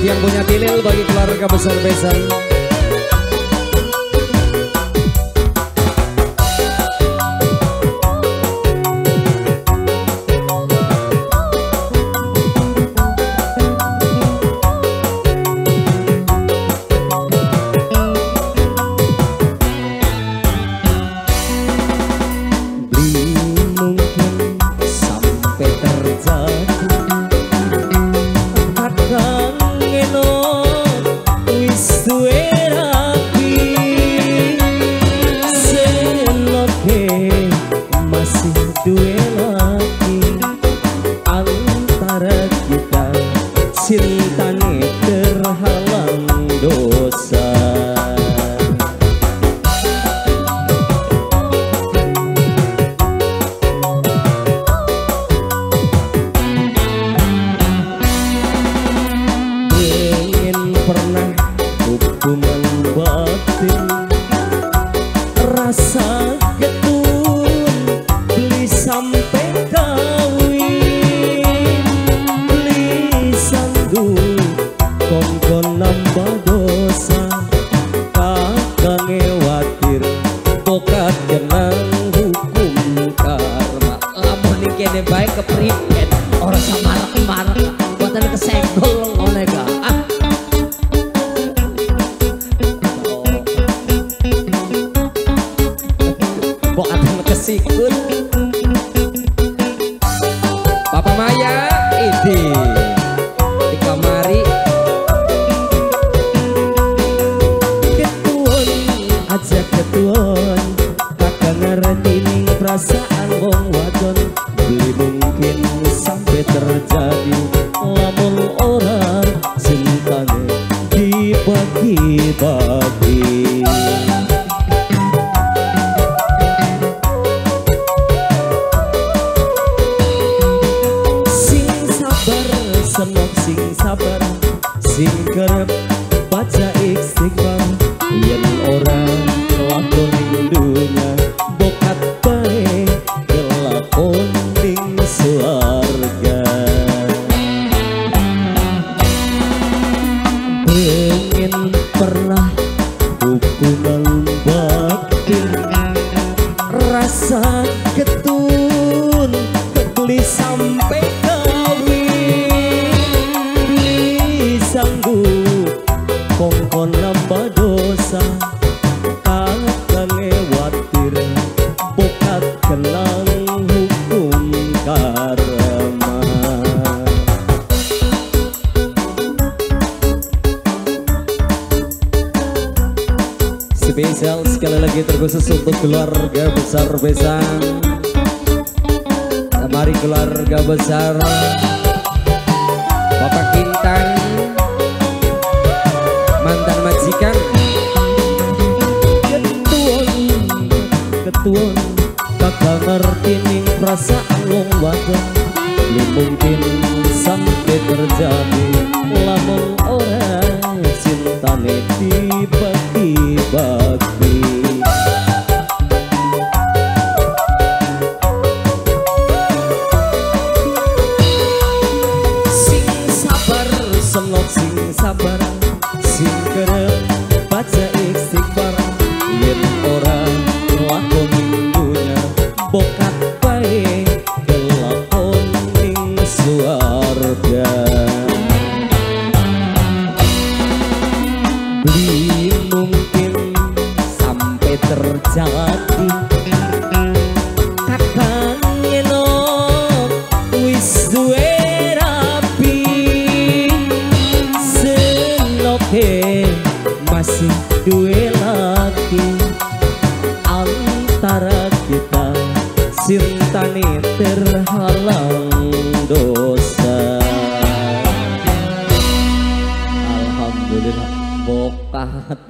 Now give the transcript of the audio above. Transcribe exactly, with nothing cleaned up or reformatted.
yang punya tilil bagi keluarga besar besan. Dua lagi antara kita, cintane terhalang dosa. Ingin pernah hubungan batin, rasa sampai kawin, beli sanggup kongkon nambah dosa, kakak ngewatir bokat kenang hukum karma. Lamun ning kene bae kepriben ora samarak-marak buatan kesenggol ngene ka. Ah. Bokat kesikut. Papa Maya ini di kamari ketuan aja ketuan, kakak ngerti ning perasaan wong wadon. Beli mungkin sampai terjadi lamun orang cintane dibagi-bagi. Senok sing sabar, sing kerep baca istighfar, yen orang lakon ning dunya bokat bae kelakon ning swarga. Pengen pernah hubungan batin, rasa ketun beli sampai kongkon nambah dosa, kakak ngewatir bokat kenang hukum karma. Spesial sekali lagi terkhusus untuk keluarga besar besan. Mari keluarga besar Bapak Kintan, mantan majikan, ketuan ketuan kakak ngerti ning perasaan wong wadon. Belum mungkin sampai terjadi lamun orang cintane dibagi-bagi. Sing sabar senok sing sabar, sing kerep baca istighfar, yen orang lakon ning dunya bokat bae kelakon ning swarga. Beli mungkin sampai terjadi kakak nyenok wis duwe rapi, senoke masih duwe lagi antara kita, cintane terhalang dosa. Alhamdulillah bokat.